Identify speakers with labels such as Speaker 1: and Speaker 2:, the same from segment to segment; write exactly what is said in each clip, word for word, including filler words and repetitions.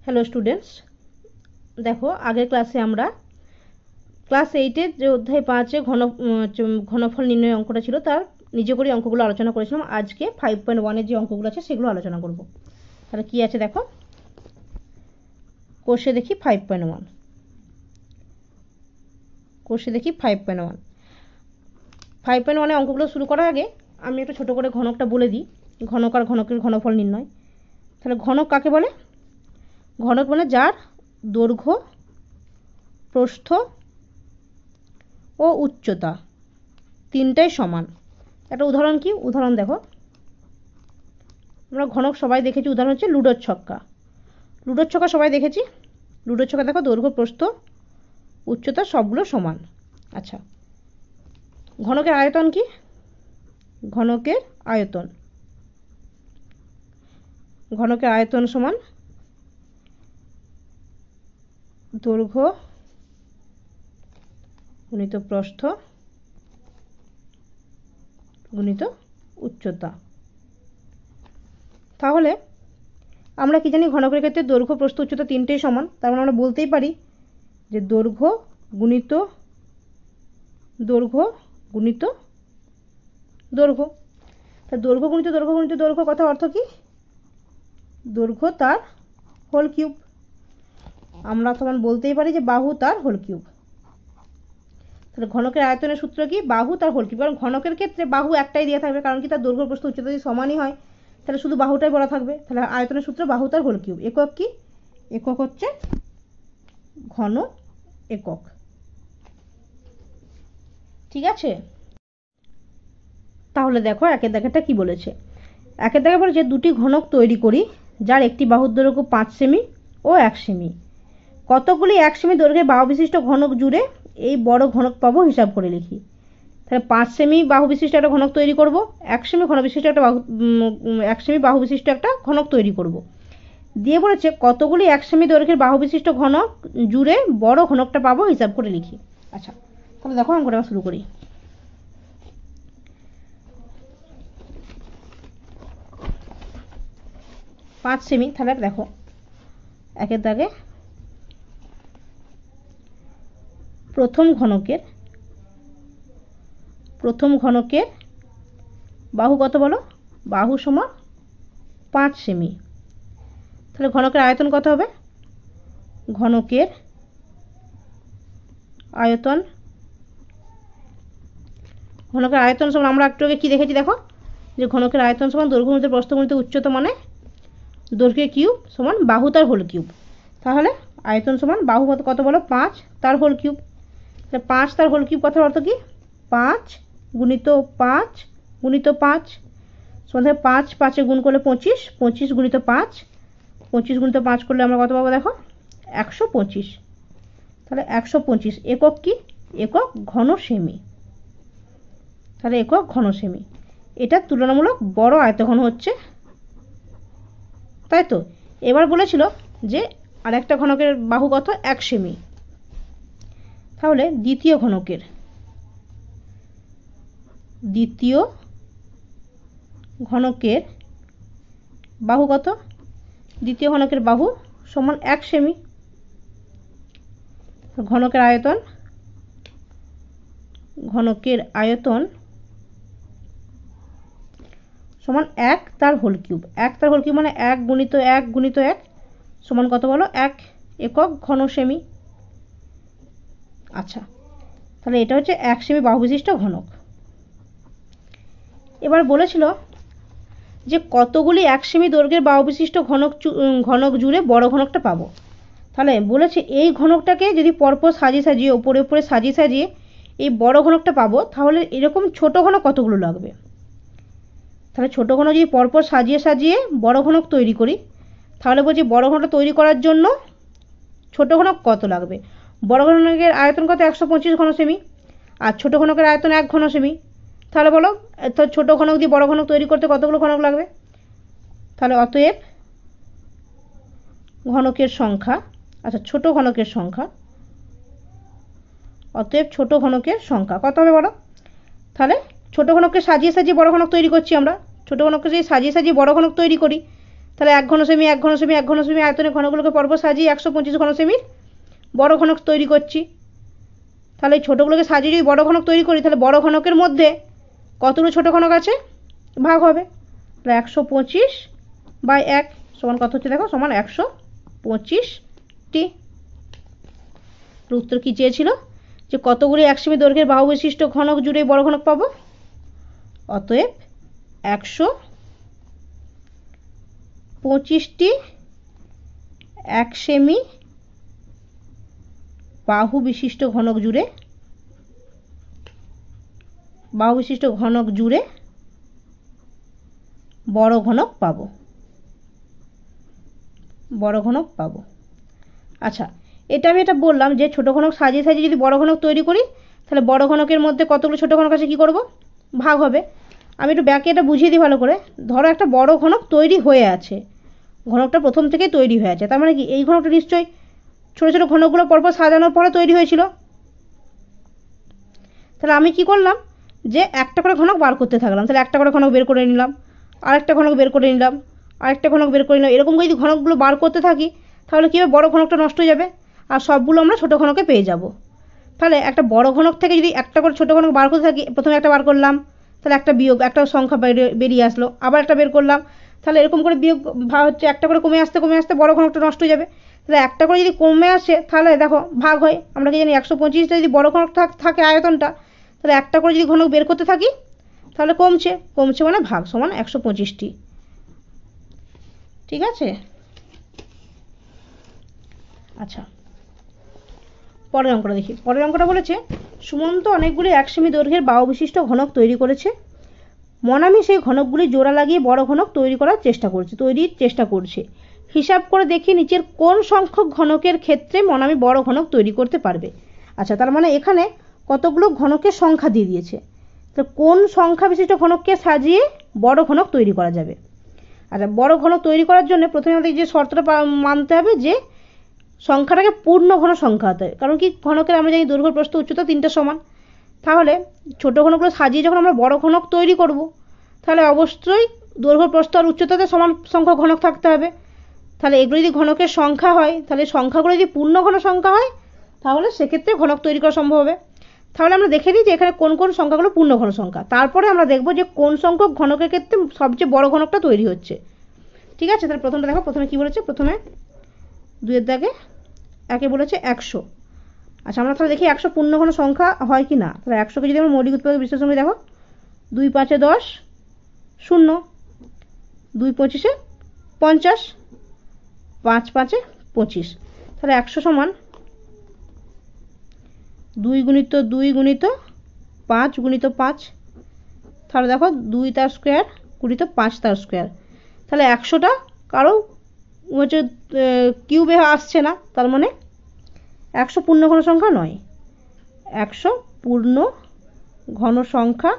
Speaker 1: Hello students, দেখো আগের ক্লাসে আমরা ক্লাস এইটের যে অধ্যায় পাঁচে ঘন ঘনফল নির্ণয় অঙ্কটা ছিল তার নিজে করে অঙ্কগুলো আলোচনা করেছিলাম। আজকে ফাইভ পয়েন্ট ওয়ানের যে অঙ্কগুলো আছে সেগুলো আলোচনা করব। তাহলে কি আছে দেখো, কোষে দেখি ফাইভ পয়েন্ট ওয়ান কোষে দেখি five point one five point ওয়ানে অঙ্কগুলো শুরু করার আগে আমি একটু ছোটো করে ঘনকটা বলে দিই। ঘনক আর ঘনকের ঘনফল নির্ণয়। তাহলে ঘনক কাকে বলে? ঘনক মানে যার দৈর্ঘ্য, প্রস্থ ও উচ্চতা তিনটাই সমান। একটা উদাহরণ কি? উদাহরণ দেখো, আমরা ঘনক সবাই দেখেছি। উদাহরণ হচ্ছে লুডোর ছক্কা। লুডোর ছক্কা সবাই দেখেছি। লুডোর ছক্কা দেখো দৈর্ঘ্য, প্রস্থ, উচ্চতা সবগুলো সমান। আচ্ছা, ঘনকের আয়তন কি? ঘনকের আয়তন ঘনকের আয়তন সমান দৈর্ঘ্য গুণিত প্রস্থ গুণিত উচ্চতা। তাহলে আমরা কি জানি? ঘনকের ক্ষেত্রে দৈর্ঘ্য, প্রস্থ, উচ্চতা তিনটেই সমান। তার মানে আমরা বলতেই পারি যে দৈর্ঘ্য গুণিত দৈর্ঘ্য গুণিত দৈর্ঘ্য। তা দৈর্ঘ্য গুণিত দৈর্ঘ্য গুণিত দৈর্ঘ্য কথা অর্থ কি? দৈর্ঘ্য তার হোল কিউব। আমরা তখন বলতেই পারি যে বাহু তার হোল কিউব। তাহলে ঘনকের আয়তনের সূত্র কি? বাহু তার হোল কিউব। কারণ ঘনকের ক্ষেত্রে বাহু একটাই দিয়ে থাকবে, কারণ কি তার দৈর্ঘ্য, প্রস্থ, উচ্চতা যদি সমানই হয় তাহলে শুধু বাহুটাই বলা থাকবে। তাহলে আয়তনের সূত্র বাহু তার হোল কিউব। একক কি? একক হচ্ছে ঘন একক। ঠিক আছে, তাহলে দেখো একের দাগেরটা কি বলেছে। একের দাগে বলেছে দুটি ঘনক তৈরি করি যার একটি বাহুর দৈর্ঘ্য পাঁচ সেমি ও এক সেমি। কতগুলি এক সেমি দৈর্ঘ্যের বাহু বিশিষ্ট ঘনক জুড়ে এই বড় ঘনক পাবো হিসাব করে লিখি। তাহলে পাঁচ সেমি বাহু বিশিষ্ট একটা ঘনক তৈরি করব, এক সেমি ঘন বিশিষ্ট একটা বাহু এক সেমি বাহু বিশিষ্ট একটা ঘনক তৈরি করব। দিয়ে বলেছে কতগুলি এক সেমি দৈর্ঘ্যের বাহু বিশিষ্ট ঘনক জুড়ে বড় ঘনকটা পাবো হিসাব করে লিখি। আচ্ছা, তাহলে দেখো অঙ্কটা শুরু করি। পাঁচ সেমি, তাহলে দেখো একের দাগে প্রথম ঘনকের প্রথম ঘনকের বাহু কত বলো? বাহু সমান পাঁচ সেমি। তাহলে ঘনকের আয়তন কত হবে? ঘনকের আয়তন ঘনকের আয়তন সমান আমরা একটু আগে কি দেখেছি দেখো, যে ঘনকের আয়তন সমান দৈর্ঘ্য গুণিত প্রস্থ গুণিত উচ্চতা, মানে দৈর্ঘ্যের কিউব সমান বাহু তার হোল কিউব। তাহলে আয়তন সমান বাহু কত বলো? পাঁচ তার হোল কিউব। তাহলে পাঁচ তার হোল কিউব কথার অর্থ কি? পাঁচ গুণিত পাঁচ গুণিত পাঁচ সন্ধে পাঁচ, পাঁচে গুণ করলে পঁচিশ, পঁচিশ গুণিত পাঁচ, পঁচিশ গুণিত পাঁচ করলে আমরা কত পাবো দেখো? একশো পঁচিশ। তাহলে একশো পঁচিশ একক কি? একক ঘন সেমি। তাহলে একক ঘন সেমি। এটা তুলনামূলক বড় আয়তঘন হচ্ছে, তাই তো। এবার বলেছিল যে আর একটা ঘনকের বাহু কত? এক সেমি। তাহলে দ্বিতীয় ঘনকের দ্বিতীয় ঘনকের বাহু কত? দ্বিতীয় ঘনকের বাহু সমান এক সেমি। ঘনকের আয়তন ঘনকের আয়তন সমান এক তার হোল কিউব। এক তার হোল কিউব মানে এক গুণিত এক গুণিত এক সমান কত বলো? এক একক ঘন সেমি। আচ্ছা, তাহলে এটা হচ্ছে এক সেমি বাহু বিশিষ্ট ঘনক। এবার বলেছিল যে কতগুলি এক সেমি দৈর্ঘ্যের বাহু বিশিষ্ট ঘনক ঘনক জুড়ে বড় ঘনকটা পাবো। তাহলে বলেছে এই ঘনকটাকে যদি পরপর সাজিয়ে সাজিয়ে ওপরে ওপরে সাজিয়ে সাজিয়ে এই বড় ঘনকটা পাবো, তাহলে এরকম ছোট ঘনক কতগুলো লাগবে? তাহলে ছোট ঘনক যদি পরপর সাজিয়ে সাজিয়ে বড় ঘনক তৈরি করি, তাহলে বলছি বড় ঘনকটা তৈরি করার জন্য ছোট ঘনক কত লাগবে? বড় ঘনকের আয়তন কত? একশো পঁচিশ ঘন সেমি। আর ছোট ঘনকের আয়তন এক ঘন সেমি। তাহলে বলো তো ছোট ঘনক দিয়ে বড় ঘনক তৈরি করতে কতগুলো ঘনক লাগবে? তাহলে অতএব ঘনকের সংখ্যা আচ্ছা ছোট ঘনকের সংখ্যা অতএব ছোট ঘনকের সংখ্যা কত হবে বলো? তাহলে ছোট ঘনককে সাজিয়ে সাজিয়ে বড় ঘনক তৈরি করছি আমরা। ছোট ঘনককে যদি সাজিয়ে সাজিয়ে বড় ঘনক তৈরি করি, তাহলে এক ঘন সেমি এক ঘন সেমি এক ঘন সেমি আয়তনের ঘনগুলোকে পরপর সাজিয়ে একশো পঁচিশ ঘন সেমির বড় ঘনক তৈরি করছি। তাহলে এই ছোটোগুলোকে সাজিয়ে যদি বড় ঘনক তৈরি করি তাহলে বড় ঘনকের মধ্যে কতগুলো ছোটো ঘনক আছে ভাগ হবে। তাহলে একশো পঁচিশ বাই এক সমান কত হচ্ছে দেখো, সমান একশো পঁচিশটি। উত্তর কী চেয়েছিল, যে কতগুলি এক সেমি দৈর্ঘ্যের বাহু বিশিষ্ট ঘনক জুড়ে বড় ঘনক পাবো। অতএব একশো পঁচিশটি এক সেমি বাহু বিশিষ্ট ঘনক জুড়ে বাহু বিশিষ্ট ঘনক জুড়ে বড় ঘনক পাবো বড় ঘনক পাবো আচ্ছা, এটা আমি এটা বললাম যে ছোট ঘনক সাজিয়ে সাজিয়ে যদি বড় ঘনক তৈরি করি তাহলে বড় ঘনকের মধ্যে কতগুলো ছোট ঘনক আছে কী করব, ভাগ হবে। আমি একটু ব্যাকে এটা বুঝিয়ে দিই ভালো করে। ধরো একটা বড় ঘনক তৈরি হয়ে আছে, ঘনকটা প্রথম থেকেই তৈরি হয়ে আছে, তার মানে কি এই ঘনকটা নিশ্চয়ই ছোটো ছোটো ঘনকগুলো পরপর সাজানোর পরে তৈরি হয়েছিল। তাহলে আমি কি করলাম, যে একটা করে ঘনক বার করতে থাকলাম। তাহলে একটা করে ঘনক বের করে নিলাম, আরেকটা ঘনক বের করে নিলাম, আরেকটা ঘনক বের করে নিলাম। এরকম করে যদি ঘনকগুলো বার করতে থাকি তাহলে কী হবে, বড় ঘনকটা নষ্ট হয়ে যাবে আর সবগুলো আমরা ছোটো ঘনকে পেয়ে যাব। তাহলে একটা বড় ঘনক থেকে যদি একটা করে ছোটো ঘনক বার করতে থাকি, প্রথমে একটা বার করলাম, তাহলে একটা বিয়োগ একটা সংখ্যা বেরিয়ে আসলো, আবার একটা বের করলাম, তাহলে এরকম করে বিয়োগ ভাগ হচ্ছে, একটা করে কমে আসতে কমে আসতে বড় ঘনকটা নষ্ট হয়ে যাবে। তাহলে একটা করে যদি কমে আসে তাহলে দেখো ভাগ হয়। আমরা কি জানি একশো পঁচিশটা যদি বড় ঘনক থাকে আয়তনটা, তাহলে একটা করে যদি ঘনক বের করতে থাকি তাহলে কমছে, কমছে মানে ভাগ সমান একশো পঁচিশটি। ঠিক আছে। আচ্ছা, পরের অঙ্কটা দেখি। পরের অঙ্কটা বলেছে, সুমন্ত অনেকগুলি এক সেমি দৈর্ঘ্যের বাহু বিশিষ্ট ঘনক তৈরি করেছে। মনামি সেই ঘনকগুলি জোড়া লাগিয়ে বড় ঘনক তৈরি করার চেষ্টা করছে তৈরির চেষ্টা করছে হিসাব করে দেখি নিচের কোন সংখ্যক ঘনকের ক্ষেত্রে মনামি বড় ঘনক তৈরি করতে পারবে। আচ্ছা, তার মানে এখানে কতগুলো ঘনকের সংখ্যা দিয়ে দিয়েছে, তো কোন সংখ্যা বিশিষ্ট ঘনককে সাজিয়ে বড় ঘনক তৈরি করা যাবে। আচ্ছা, বড় ঘনক তৈরি করার জন্য প্রথমে আমাদের যে শর্তটা মানতে হবে যে সংখ্যাটাকে পূর্ণ ঘন সংখ্যা হতে হবে। কারণ কি, ঘনকের আমরা জানি দৈর্ঘ্য প্রস্থ উচ্চতা তিনটা সমান। তাহলে ছোট ঘনকগুলো সাজিয়ে যখন আমরা বড় ঘনক তৈরি করব তাহলে অবশ্যই দৈর্ঘ্য প্রস্থ আর উচ্চতাতে সমান সংখ্যক ঘনক থাকতে হবে। তাহলে এগুলো যদি ঘনকের সংখ্যা হয়, তাহলে সংখ্যাগুলো যদি পূর্ণ ঘন সংখ্যা হয় তাহলে সেক্ষেত্রে ঘনক তৈরি করা সম্ভব হবে। তাহলে আমরা দেখে নিই যে এখানে কোন কোন সংখ্যাগুলো পূর্ণ ঘন সংখ্যা, তারপরে আমরা দেখব যে কোন সংখ্যক ঘনকের ক্ষেত্রে সবচেয়ে বড় ঘনকটা তৈরি হচ্ছে। ঠিক আছে, তাহলে প্রথমটা দেখো, প্রথমে কি বলেছে, প্রথমে দুইয়ের দাগে একে বলেছে একশো। আচ্ছা, আমরা তাহলে দেখি একশো পূর্ণ ঘন সংখ্যা হয় কি না। তাহলে একশোকে যদি আমরা মৌলিক উৎপাদক বিশ্লেষণ করি, দেখো দুই পাঁচে দশ, শূন্য, দুই পঁচিশে পঞ্চাশ, পাঁচ পাঁচে পঁচিশ। তাহলে একশো সমান দুই গুণিত দুই গুণিত পাঁচ গুণিত পাঁচ। তাহলে দেখো দুই তার স্কোয়ার গুণিত পাঁচ তার স্কোয়ার। তাহলে একশোটা কারো হচ্ছে কিউবে আসছে না, তার মানে একশো পূর্ণ ঘন সংখ্যা নয়, একশো পূর্ণ ঘন সংখ্যা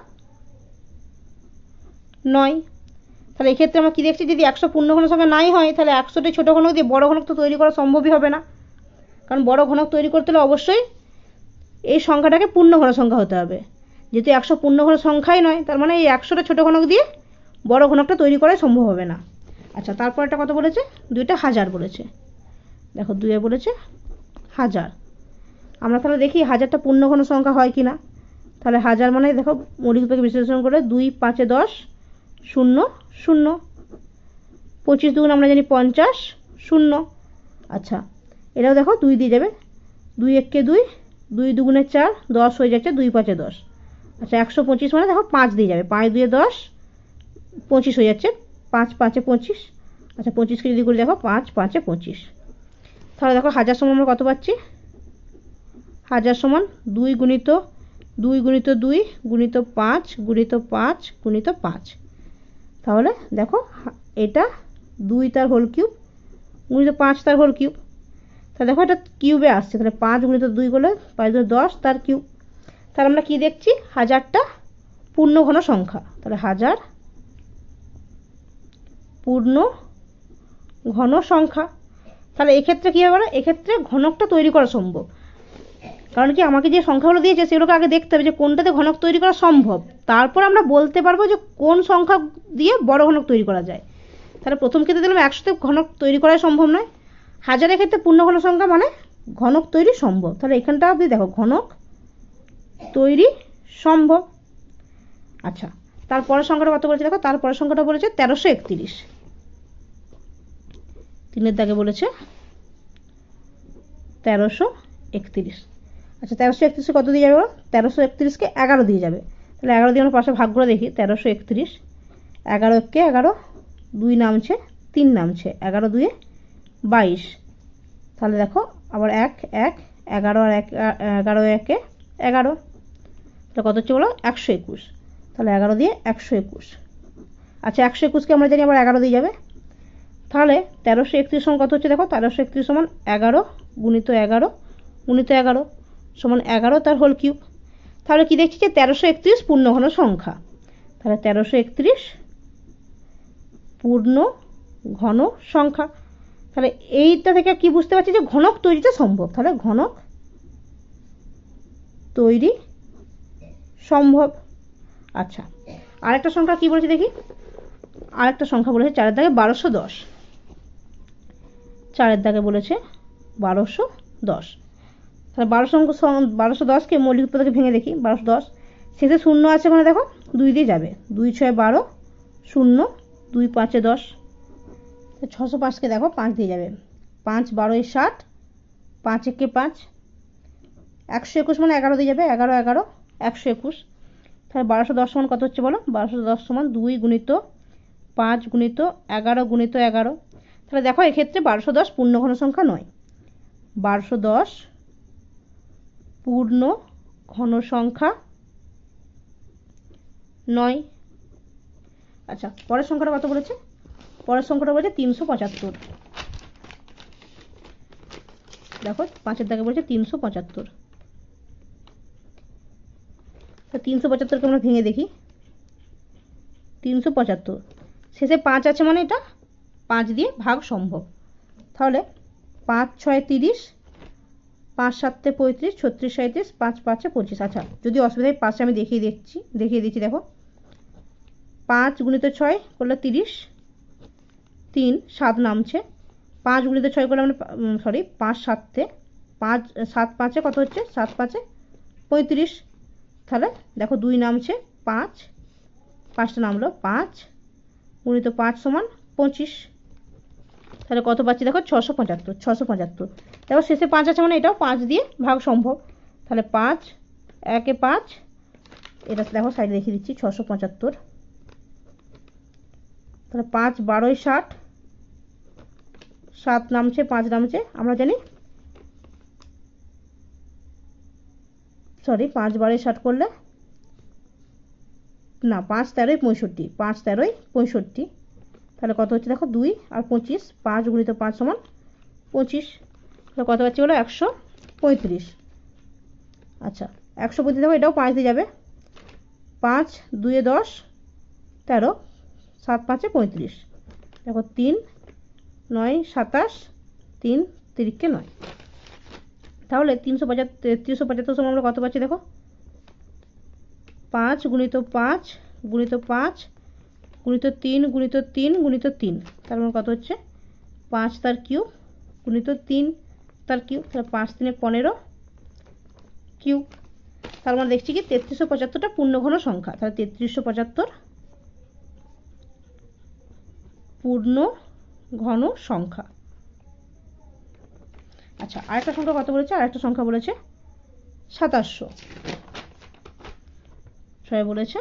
Speaker 1: নয়। তাহলে এক্ষেত্রে আমরা কি দেখছি, যদি একশো পূর্ণ ঘন সংখ্যা নাই হয় তাহলে একশোটি ছোটো ঘনক দিয়ে বড় ঘনক তো তৈরি করা সম্ভবই হবে না। কারণ বড় ঘনক তৈরি করতে হলে অবশ্যই এই সংখ্যাটাকে পূর্ণ ঘন সংখ্যা হতে হবে। যেহেতু একশো পূর্ণ ঘন সংখ্যাই নয়, তার মানে এই একশোটা ছোটো ঘনক দিয়ে বড় ঘনকটা তৈরি করা সম্ভব হবে না। আচ্ছা, তারপর একটা কত বলেছে, দুইটা হাজার বলেছে। দেখো দুইয়ে বলেছে হাজার। আমরা তাহলে দেখি হাজারটা পূর্ণ ঘন সংখ্যা হয় কি না। তাহলে হাজার মানে দেখো মৌলিক উৎপাদক বিশ্লেষণ করে দুই পাঁচে দশ, শূন্য শূন্য, পঁচিশ দুগুণ আমরা জানি পঞ্চাশ, শূন্য। আচ্ছা, এটাও দেখো দুই দিয়ে যাবে, দুই এককে দুই, দুই দুগুণে চার, দশ হয়ে যাচ্ছে দুই পাঁচে দশ। আচ্ছা, একশো পঁচিশ মানে দেখো পাঁচ দিয়ে যাবে, পাঁচ দুয়ে দশ, পঁচিশ হয়ে যাচ্ছে, পাঁচ পাঁচে পঁচিশ। আচ্ছা, পঁচিশকে যদি করে দেখো পাঁচ পাঁচে পঁচিশ। তাহলে দেখো হাজার সমান আমরা কত পাচ্ছি, হাজার সমান দুই গুণিত দুই গুণিত দুই গুণিত পাঁচ গুণিত পাঁচ গুণিত পাঁচ। তাহলে দেখো এটা দুই তার হোল কিউব গুণিত পাঁচ তার হোল কিউব। তাহলে দেখো এটা কিউবে আসছে, তাহলে পাঁচ গুণিত দুই করলে পাঁচ দুই দশ তার কিউব। তাহলে আমরা কি দেখছি, হাজারটা পূর্ণ ঘন সংখ্যা। তাহলে হাজার পূর্ণ ঘন সংখ্যা। তাহলে এক্ষেত্রে কী হবে না, এক্ষেত্রে ঘনকটা তৈরি করা সম্ভব। কারণ কি, আমাকে যে সংখ্যাগুলো দিয়েছে সেগুলোকে আগে দেখতে হবে যে কোনটাতে ঘনক তৈরি করা সম্ভব, তারপর আমরা বলতে পারবো যে কোন সংখ্যা দিয়ে বড় ঘনক তৈরি করা যায়। তাহলে প্রথম ক্ষেত্রে দেখলাম একশোতে ঘনক তৈরি করা সম্ভব নয়, হাজারের ক্ষেত্রে পূর্ণ ঘন সংখ্যা মানে ঘনক তৈরি সম্ভব। তাহলে এখানটা আপনি দেখো ঘনক তৈরি সম্ভব। আচ্ছা, তারপরের সংখ্যাটা কত বলেছে দেখো, তারপরের সংখ্যাটা বলেছে তেরোশো একত্রিশ, তিনের দাগে বলেছে তেরোশো একত্রিশ। আচ্ছা, তেরোশো একত্রিশকে কত দিয়ে যাবে, তেরোশো একত্রিশকে এগারো দিয়ে যাবে। তাহলে এগারো দিয়ে আমরা পাশে ভাগ করে দেখি, তেরোশো একত্রিশ, এগারো একে এগারো, দুই নামছে তিন নামছে, এগারো দুয়ে বাইশ। তাহলে দেখো আবার এক এক, এগারো আর এক, এগারো একে এগারো, তাহলে কত হচ্ছে বলো, একশো একুশ। তাহলে এগারো দিয়ে একশো একুশ। আচ্ছা, একশো একুশকে আমরা জানি আবার এগারো দিয়ে যাবে। তাহলে তেরোশো একত্রিশ সমান কত হচ্ছে দেখো, তেরোশো একত্রিশ সমান এগারো গুণিত এগারো গুণিত এগারো সমান এগারো তার হোল কিউব। তাহলে কি দেখছি যে তেরোশো একত্রিশ পূর্ণ ঘন সংখ্যা। তাহলে তেরোশো একত্রিশ পূর্ণ ঘন সংখ্যা। তাহলে এইটা থেকে কি বুঝতে পারছি যে ঘনক তৈরিটা সম্ভব। তাহলে ঘনক তৈরি সম্ভব। আচ্ছা, আরেকটা সংখ্যা কি বলেছে দেখি, আরেকটা সংখ্যা বলেছে চারের দাগে বারোশো দশ, চারের দাগে বলেছে বারোশো দশ। তাহলে বারোশো বারোশো দশকে মৌলিক উৎপাদকে ভেঙে দেখি, বারোশো দশ শেষে শূন্য আছে মানে দেখো দুই দিয়ে যাবে, দুই ছয় বারো, শূন্য দুই পাঁচে দশ, ছশো পাঁচকে দেখো পাঁচ দিয়ে যাবে, পাঁচ বারোয় ষাট, পাঁচ একে পাঁচ, একশো একুশ মানে এগারো দিয়ে যাবে, এগারো এগারো একশো একুশ। তাহলে বারোশো দশ সমান কত হচ্ছে বলো, বারোশো দশ সমান দুই গুণিত পাঁচ গুণিত এগারো গুণিত এগারো। তাহলে দেখো এক্ষেত্রে বারোশো দশ পূর্ণ ঘন সংখ্যা নয়, বারোশো দশ পূর্ণ ঘন সংখ্যা নয়। আচ্ছা, পরের সংখ্যাটা কত বলেছে, পরের সংখ্যাটা বলেছে তিনশো পঁচাত্তর। দেখো পাঁচের দাগে বলেছে তিনশো পঁচাত্তর। তিনশো পঁচাত্তরকে আমরা ভেঙে দেখি, তিনশো পঁচাত্তর শেষে পাঁচ আছে মানে এটা পাঁচ দিয়ে ভাগ সম্ভব। তাহলে পাঁচ ছয় তিরিশ, পাঁচ সাতে পঁয়ত্রিশ, ছত্রিশ সাঁত্রিশ, পাঁচ পাঁচে পঁচিশ। আচ্ছা, যদি অসুবিধায় পাঁচে আমি দেখিয়ে দেখছি দেখিয়ে দিচ্ছি দেখো, পাঁচ গুণিত ছয় করলে তিরিশ, তিন সাত নামছে, পাঁচ গুণিত ছয় করলে মানে সরি পাঁচ সাতে পাঁচ, সাত পাঁচে কত হচ্ছে, সাত পাঁচে পঁয়ত্রিশ। তাহলে দেখো দুই নামছে পাঁচ, পাঁচটা নামলো পাঁচ গুণিত পাঁচ সমান পঁচিশ। তাহলে কত পাচ্ছি দেখো, ছশো পঁচাত্তর, ছশো পঁচাত্তর। দেখো শেষে পাঁচ আছে মানে এটাও পাঁচ দিয়ে ভাগ সম্ভব। তাহলে পাঁচ একে পাঁচ, এটা দেখো সাইডে দেখিয়ে দিচ্ছি, ছশো পঁচাত্তর। তাহলে পাঁচ বারোয় ষাট, সাত নামছে পাঁচ নামছে, আমরা জানি সরি পাঁচ বারোয় ষাট করলে না, পাঁচ তেরোই পঁয়ষট্টি, পাঁচ তেরোই পঁয়ষট্টি। তাহলে কত হচ্ছে দেখো দুই আর পঁচিশ, পাঁচ গুণিত পাঁচ সমান পঁচিশ। তাহলে কত পাচ্ছি বলো, একশো পঁয়ত্রিশ। আচ্ছা, একশো পঁয়ত্রিশ দেখো এটাও পাঁচ দিয়ে যাবে, পাঁচ দুয়ে দশ, তেরো, সাত পাঁচে পঁয়ত্রিশ। দেখো তিন নয় সাতাশ, তিন তিরিককে নয়। তাহলে তিনশো পঁচাত্তর তেত্রিশশো পঁচাত্তর সময় আমরা কত পাচ্ছি দেখো, পাঁচ গুণিত পাঁচ গুণিত পাঁচ গুণিত তিন গুণিত তিন গুণিত তিন, তার মানে কত হচ্ছে পাঁচ তার কিউব গুণিত তিন তার কিউব। তাহলে পাঁচ তিনে পনেরো কিউব। তার মানে দেখছি কি তেত্রিশশো পঁচাত্তরটা পূর্ণ ঘন সংখ্যা। তাহলে তেত্রিশশো পঁচাত্তর পূর্ণ ঘন সংখ্যা। আচ্ছা, আরেকটা সংখ্যা কত বলেছে, আরেকটা সংখ্যা বলেছে সাতাশশো, সবাই বলেছে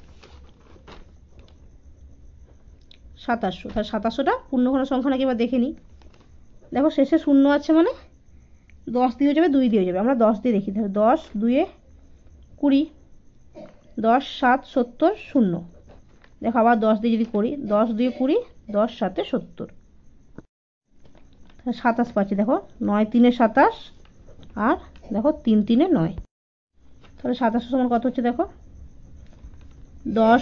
Speaker 1: সাতাশশো। তাহলে সাতাশশোটা পূর্ণ ঘন সংখ্যা নাকি এবার দেখে নিই। দেখো শেষে শূন্য আছে মানে দশ দিয়ে যাবে, দুই দিয়ে যাবে, আমরা দশ দিয়ে দেখি। তাহলে দশ দুয়ে কুড়ি, দশ সাত সত্তর, শূন্য। দেখো আবার দশ দিয়ে যদি করি, দশ দুয়ে কুড়ি, দশ সাতে সত্তর, সাতাশ পাচ্ছি। দেখো নয় তিনে সাতাশ আর দেখো তিন তিনে নয়। তাহলে সাতাশশো সমান কত হচ্ছে দেখো, দশ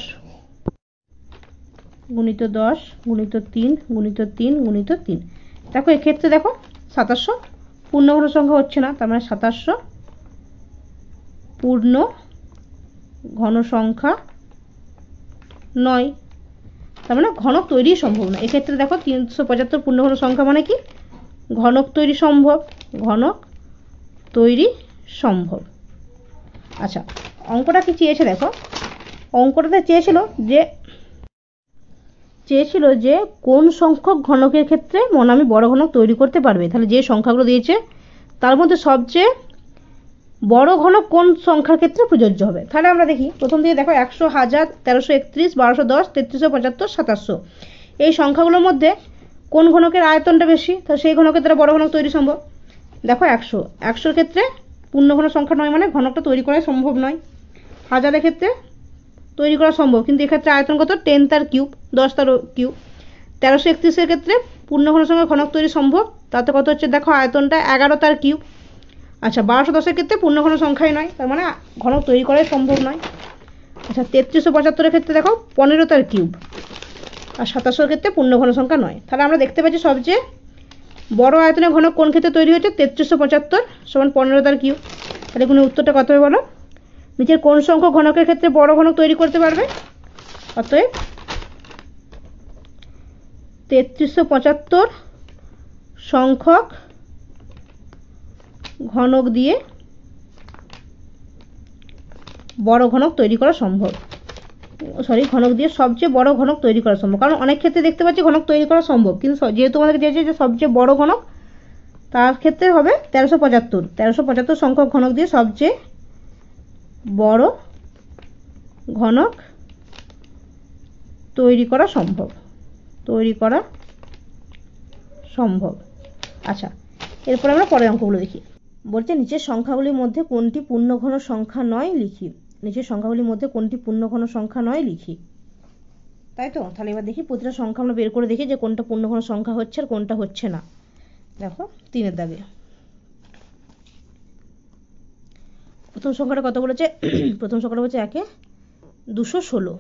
Speaker 1: গুণিত দশ গুণিত তিন গুণিত তিন গুণিত তিন। দেখো এক্ষেত্রে দেখো সাতাশশো পূর্ণ ঘন সংখ্যা হচ্ছে না, তার মানে সাতাশশো পূর্ণ ঘন সংখ্যা নয়। তার মানে ঘনক তৈরি সম্ভব না। এক্ষেত্রে দেখো তিনশো পঁচাত্তর পূর্ণঘন সংখ্যা মানে কি, ঘনক তৈরি সম্ভব, ঘনক তৈরি সম্ভব। আচ্ছা, অঙ্কটা কি চেয়েছে দেখো, অঙ্কটাতে চেয়েছিল যে চেয়েছিল যে কোন সংখ্যক ঘনকের ক্ষেত্রে মনামি বড় ঘনক তৈরি করতে পারবে। তাহলে যে সংখ্যাগুলো দিয়েছে তার মধ্যে সবচেয়ে বড় ঘনক কোন সংখ্যার ক্ষেত্রে প্রযোজ্য হবে। তাহলে আমরা দেখি প্রথম দিকে দেখো একশো, হাজার, তেরোশো একত্রিশ, বারোশো দশ, তেত্রিশশো পঁচাত্তর, সাতাশশো, এই সংখ্যাগুলোর মধ্যে কোন ঘনকের আয়তনটা বেশি, তো সেই ঘনকের দ্বারা বড় ঘনক তৈরি সম্ভব। দেখো একশো, একশোর ক্ষেত্রে পূর্ণঘন সংখ্যা নয় মানে ঘনকটা তৈরি করা সম্ভব নয়। হাজারের ক্ষেত্রে তৈরি করা সম্ভব, কিন্তু এক্ষেত্রে আয়তন কত, টেন তার কিউব, দশ তার কিউব। তেরোশো একত্রিশের ক্ষেত্রে পূর্ণঘন সংখ্যা ঘনক তৈরি সম্ভব, তাতে কত হচ্ছে দেখো আয়তনটা এগারো তার কিউব। আচ্ছা, বারোশো দশের ক্ষেত্রে পূর্ণঘন সংখ্যাই নয়, তার মানে ঘনক তৈরি করাই সম্ভব নয়। আচ্ছা, তেত্রিশশো পঁচাত্তরের ক্ষেত্রে দেখো পনেরো তার কিউব, আর সাতাশোর ক্ষেত্রে পূর্ণঘন সংখ্যা নয়। তাহলে আমরা দেখতে পাচ্ছি সবচেয়ে বড় আয়তনের ঘনক কোন ক্ষেত্রে তৈরি হয়েছে, তেত্রিশশো পঁচাত্তর সমান পনেরো তার কিউব। তাহলে কোনো উত্তরটা কত হবে বলো, নিচের কোন সংখ্যক ঘনকের ক্ষেত্রে বড় ঘনক তৈরি করতে পারবে। অতএব তেত্রিশশো পঁচাত্তর সংখ্যক ঘনক দিয়ে বড় ঘনক তৈরি করা সম্ভব, সরি ঘনক দিয়ে সবচেয়ে বড় ঘনক তৈরি করা সম্ভব। কারণ অনেক ক্ষেত্রে দেখতে পাচ্ছি ঘনক তৈরি করা সম্ভব, কিন্তু যেহেতু আমাদের দিয়েছে যে সবচেয়ে বড় ঘনক, তার ক্ষেত্রে হবে তেরোশো পঁচাত্তর তেরোশো পঁচাত্তর সংখ্যক ঘনক দিয়ে সবচেয়ে বড় ঘনক তৈরি করা সম্ভব, তৈরি করা সম্ভব। আচ্ছা, এরপর আমরা পরের অঙ্কগুলো দেখি। বলছে নিচের সংখ্যাগুলির মধ্যে কোনটি পূর্ণঘন সংখ্যা নয় লিখি। নিচের সংখ্যাগুলির মধ্যে কোনটি পূর্ণঘন সংখ্যা নয় লিখি, তাই তো। তাহলে এবার দেখি প্রতিটা সংখ্যা আমরা বের করে দেখি যে কোনটা পূর্ণঘন সংখ্যা হচ্ছে আর কোনটা হচ্ছে না। দেখো তিনের দাগে প্রথম সংখ্যাটা কত বলেছে, প্রথম সংখ্যাটা বলছে একে দুশো ষোলো,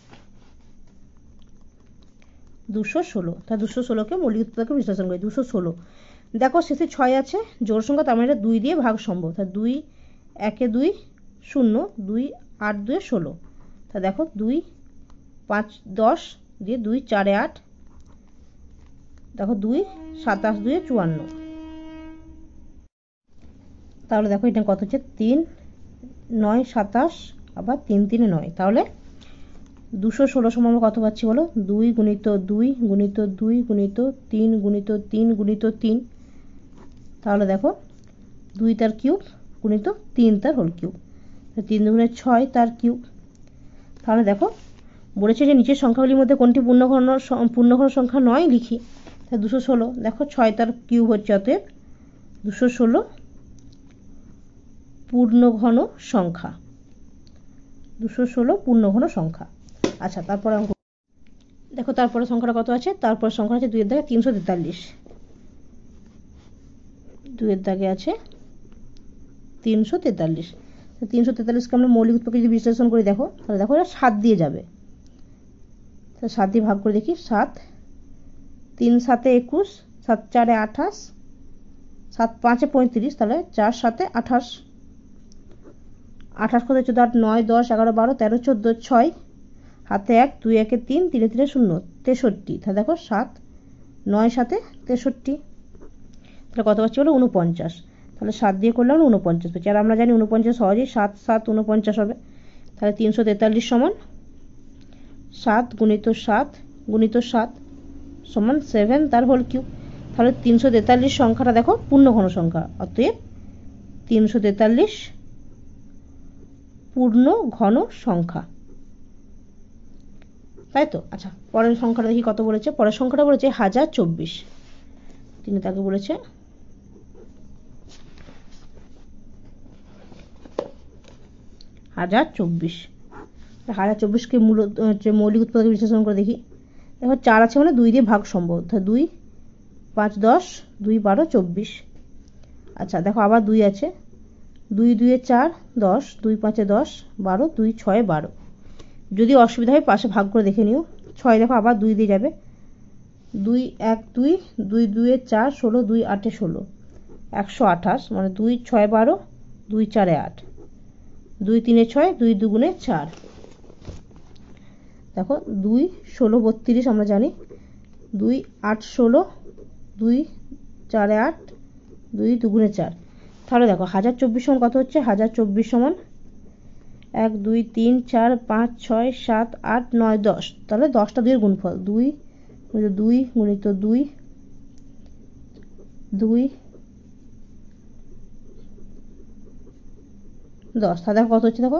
Speaker 1: দুশো ষোলো তা দুশো ষোলোকে মৌলিক উৎপাদকে বিশ্লেষণ করি। দুশো ষোলো দেখো শেষে ছয় আছে, জোড় সংখ্যা, তার মানে এটা দুই দিয়ে ভাগ সম্ভব। তা দুই একে দুই শূন্য, দুই আট দুয়ে ষোলো। তা দেখো দুই পাঁচ দশ দিয়ে দুই চারে আট, দেখো দুই সাতাশ দুয়ে চুয়ান্ন। তাহলে দেখো এটা কত হচ্ছে, তিন নয় সাতাশ, আবার তিন তিনে নয়। তাহলে দুশো ষোলো সমান আমরা কত পাচ্ছি বলো, দুই গুণিত দুই গুণিত দুই গুণিত তিন গুণিত তিন গুণিত তিন। তাহলে দেখো দুই তার কিউব গুণিত তিন তার হোল কিউব, তিন দুগুণে ছয় তার কিউব। তাহলে দেখো বলেছে যে নিচের সংখ্যাগুলির মধ্যে কোনটি পূর্ণঘন পূর্ণঘন সংখ্যা নয় লিখি। তাহলে দুশো ষোলো দেখো ছয় তার কিউব হচ্ছে, অতএব দুশো ষোলো পূর্ণঘন সংখ্যা, দুশো ষোলো পূর্ণঘন সংখ্যা। আচ্ছা, তারপরে অঙ্ক দেখো, তারপরে সংখ্যাটা কত আছে, তারপর সংখ্যা আছে দুইয়ের দাগে তিনশো তেতাল্লিশ, দুইয়ের দাগে আছে তিনশো তেতাল্লিশ। তিনশো তেতাল্লিশকে আমরা মৌলিক উৎপাদকে যদি বিশ্লেষণ করি দেখো, তাহলে দেখো এটা সাত দিয়ে যাবে। তাহলে সাত দিয়ে ভাগ করে দেখি, সাত তিন সাতে একুশ, সাত চারে আঠাশ, সাত পাঁচে পঁয়ত্রিশ, তাহলে চার সাতে আঠাশ, আঠাশ কত চোদ্দ আট নয় দশ এগারো বারো তেরো চোদ্দো ছয়, হাতে এক, দুই একে তিন, তিনে তিনে শূন্য, তেষট্টি। তাহলে দেখো সাত নয় সাতে তেষট্টি, তাহলে কত পাচ্ছি বলো, উনপঞ্চাশ। তাহলে সাত দিয়ে করলাম উনপঞ্চাশ পাচ্ছি, আর আমরা জানি উনপঞ্চাশ সহজেই সাত সাত উনপঞ্চাশ হবে। তাহলে তিনশো তেতাল্লিশ সমান সাত গুণিত সাত গুণিত সাত সমান সেভেন তার হোল কিউব। তাহলে তিনশো তেতাল্লিশ সংখ্যাটা দেখো পূর্ণঘন সংখ্যা, অতএব তিনশো তেতাল্লিশ পূর্ণ ঘন সংখ্যা, তাই তো। আচ্ছা, পরের সংখ্যাটা দেখি কত বলেছে। পরের সংখ্যাটা বলেছে হাজার চব্বিশ, তিনি তাকে বলেছে হাজার চব্বিশ। হাজার চব্বিশকে মূল হচ্ছে মৌলিক উৎপাদকে বিশ্লেষণ করে দেখি। দেখো চার আছে মানে দুই দিয়ে ভাগ সম্ভব, দুই পাঁচ দশ, দুই বারো চব্বিশ। আচ্ছা দেখো আবার দুই আছে, দুই দুয়ে চার দশ, দুই পাঁচে দশ বারো, দুই ছয় বারো। যদি অসুবিধা হয় পাশে ভাগ করে দেখে নিও। ছয় দেখো আবার দুই দিয়ে যাবে, দুই এক দুই, দুই দুয়ে চার ষোলো, দুই আটে ষোলো, একশো আঠাশ, মানে দুই ছয় বারো, দুই চারে আট, দুই তিনে ছয়, দুই দুগুণে চার। দেখো দুই ষোলো বত্রিশ আমরা জানি, দুই আট ষোলো, দুই চারে আট, দুই দুগুণে চার। তাহলে দেখো হাজার চব্বিশ সমান কত হচ্ছে, হাজার চব্বিশ সমান এক দুই তিন চার পাঁচ ছয় সাত আট নয় দশ। তাহলে দশটা দুইয়ের গুণফল, দুই গুণিত দুই গুণিত দুই দুই দশ। তাহলে দেখো কত হচ্ছে, দেখো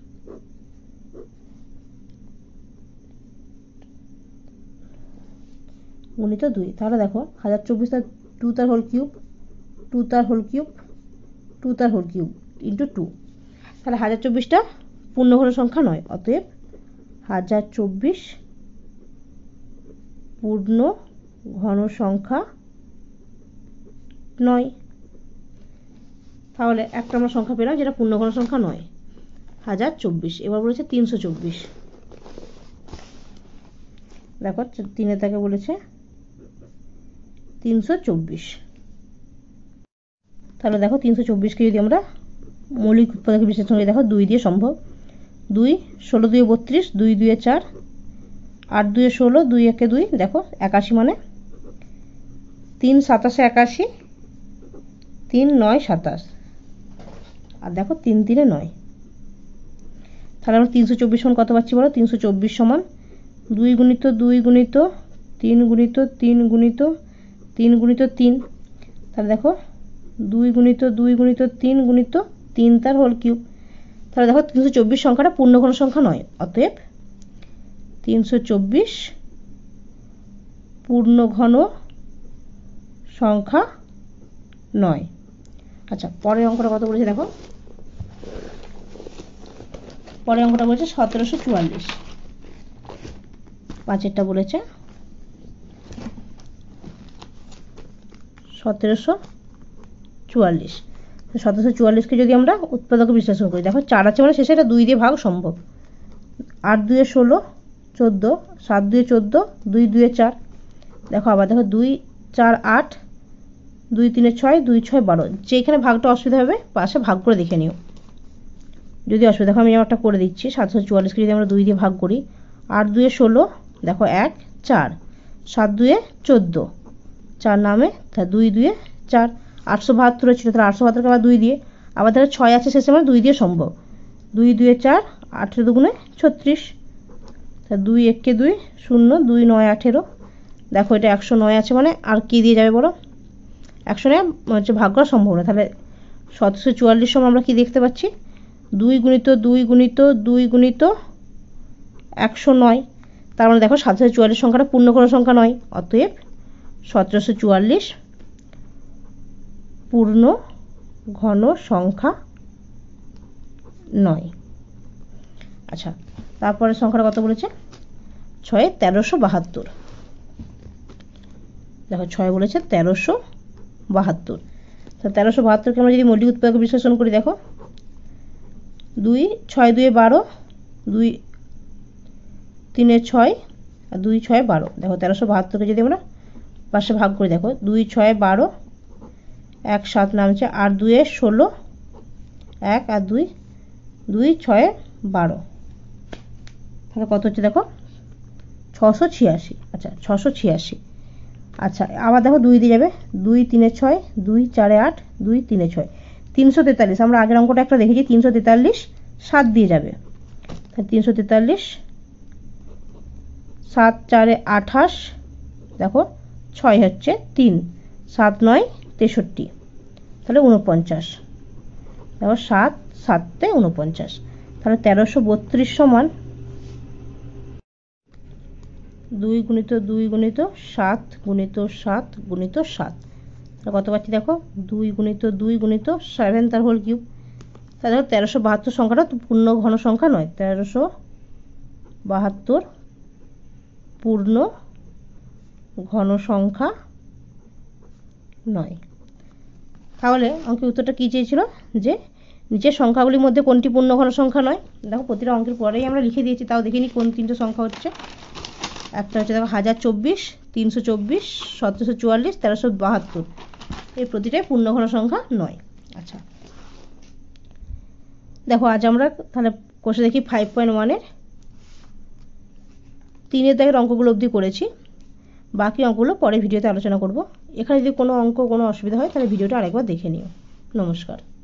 Speaker 1: গুণিত দুই। তাহলে দেখো হাজার চব্বিশ তার টু তার হোল কিউব, টু তার হোল কিউব, টু তার হোল কিউব ইন্টু টু। তাহলে হাজার চব্বিশটা পূর্ণঘন সংখ্যা নয়, অতএব হাজার চব্বিশ পূর্ণ ঘন সংখ্যা নয়। তাহলে একটা আমরা সংখ্যা পেলাম যেটা পূর্ণঘন সংখ্যা নয়, হাজার চব্বিশ। এবার বলেছে তিনশো চব্বিশ। দেখো তিনে তাকে বলেছে তিনশো চব্বিশ। তাহলে দেখো তিনশো চব্বিশকে যদি আমরা মৌলিক উৎপাদক বিশ্লেষণ করি, দেখো দুই দিয়ে সম্ভব, দুই ষোলো দুয়ে বত্রিশ, দুই দুয়ে চার, আট দুয়ে ষোলো, দুই একে দুই, দেখো একাশি মানে তিন সাতাশে একাশি, তিন নয় সাতাশ, আর দেখো তিন তিনে নয়। তাহলে আমরা তিনশো চব্বিশ সমান কত পাচ্ছি বলো, তিনশো চব্বিশ সমান দুই গুণিত দুই গুণিত তিন গুণিত তিন গুণিত তিন গুণিত তিন। তাহলে দেখো দুই গুণিত দুই গুণিত তিন গুণিত তিন তার হোল কিউব। তাহলে দেখো তিনশো চব্বিশ সংখ্যাটা পূর্ণঘন সংখ্যা নয়, অতএব তিনশো চব্বিশ পূর্ণঘন সংখ্যা নয়। আচ্ছা পরের অঙ্কটা কত বলেছে দেখো, পরের অঙ্কটা বলেছে সতেরোশো চুয়াল্লিশ। পাঁচেরটা বলেছে সতেরোশো চুয়াল্লিশ। সতেরোশো চুয়াল্লিশকে যদি আমরা উৎপাদক বিশ্লেষণ করি, দেখো চার আছে মানে শেষে এটা দুই দিয়ে ভাগ সম্ভব, আট দুয়ে ষোলো, চোদ্দো, সাত দুয়ে চোদ্দো, দুই দুয়ে চার। দেখো আবার দেখো দুই চার আট, দুই তিনে ছয়, দুই ছয় বারো। যেখানে ভাগটা অসুবিধা হবে পাশে ভাগ করে দেখে নিও যদি অসুবিধা। দেখো আমি একটা করে দিচ্ছি, সাতশো চুয়াল্লিশকে যদি আমরা দুই দিয়ে ভাগ করি, আট দুয়ে ষোলো, দেখো এক চার, সাত দুয়ে চোদ্দো, চার নামে, তা দুই দুয়ে চার, আটশো বাহাত্তর ছিল, তাহলে আটশো বাহাত্তরকে আবার দুই দিয়ে, আবার তাহলে ছয় আছে শেষে মানে দুই দিয়ে সম্ভব, দুই দুয়ে চার, আঠেরো দুগুণে ছত্রিশ, তা দুই একে দুই, শূন্য, দুই নয় আঠেরো। দেখো এটা একশো নয় আছে মানে আর কি দিয়ে যাবে বলো, একশো নয় হচ্ছে ভাগ করা সম্ভব না। তাহলে সতেরোশো চুয়াল্লিশ সময় আমরা কি দেখতে পাচ্ছি, দুই গুণিত দুই গুণিত দুই গুণিত একশো নয়। তার মানে দেখো সাতশো চুয়াল্লিশ সংখ্যাটা পূর্ণঘন সংখ্যা নয়, অতএব সতেরোশো চুয়াল্লিশ পূর্ণ ঘন সংখ্যা নয়। আচ্ছা তারপরে সংখ্যাটা কত বলেছে, ছয় তেরোশো বাহাত্তর। দেখো ছয় বলেছে তেরোশো বাহাত্তর। তো তেরোশো বাহাত্তরকে আমরা যদি মৌলিক উৎপাদক বিশ্লেষণ করি, দেখো দুই ছয় দুয়ে বারো, দুই তিনে ছয়, আর দুই ছয় বারো। দেখো তেরোশো বাহাত্তরকে যদি আমরা পাশে ভাগ করি, দেখো দুই ছয় বারো, এক সাত নামছে, আট দুয়ে ষোলো, এক আর দুই, দুই ছয় বারো। তাহলে কত হচ্ছে দেখো ছশো ছিয়াশি। আচ্ছা ছশো ছিয়াশি। আচ্ছা আবার দেখো দুই দিয়ে যাবে, দুই তিনে ছয়, দুই চারে আট, দুই তিনে ছয়, তিনশো তেতাল্লিশ। আমরা আগের অঙ্কটা একটা দেখেছি, তিনশো তেতাল্লিশ সাত দিয়ে যাবে, তাহলে তিনশো তেতাল্লিশ, সাত চারে আঠাশ, দেখো ছয় হচ্ছে তিন, সাত নয় তেষট্টি, তাহলে উনপঞ্চাশ। দেখো সাত সাতে উনপঞ্চাশ। তাহলে তেরোশো বত্রিশ সমান দুই গুণিত দুই গুণিত সাত গুণিত সাত গুণিত সাত। তাহলে কত পাচ্ছি দেখো দুই গুণিত দুই গুণিত সেভেন তার হোল কিউব। তাহলে দেখো তেরোশো বাহাত্তর সংখ্যাটা পূর্ণ ঘন সংখ্যা নয়, তেরোশো বাহাত্তর পূর্ণ ঘন সংখ্যা নয়। তাহলে অঙ্কের উত্তরটা কী চেয়েছিল, যে নিচের সংখ্যাগুলির মধ্যে কোনটি পূর্ণ ঘন সংখ্যা নয়। দেখো প্রতিটা অঙ্কের পরেই আমরা লিখে দিয়েছি, তাও দেখিনি কোন তিনটে সংখ্যা হচ্ছে। একটা হচ্ছে দেখো হাজার চব্বিশ, তিনশো চব্বিশ, সতেরোশো চুয়াল্লিশ, তেরোশো বাহাত্তর, এই প্রতিটাই পূর্ণ ঘন সংখ্যা নয়। আচ্ছা দেখো আজ আমরা তাহলে কোষে দেখি ফাইভ পয়েন্ট ওয়ানের তিনের দাগের অঙ্কগুলো অবধি করেছি, বাকি অঙ্কগুলো পরে ভিডিওতে আলোচনা করব। এখানে যদি কোনো অঙ্ক কোনো অসুবিধা হয় তাহলে ভিডিওটা আরেকবার দেখে নিও। নমস্কার।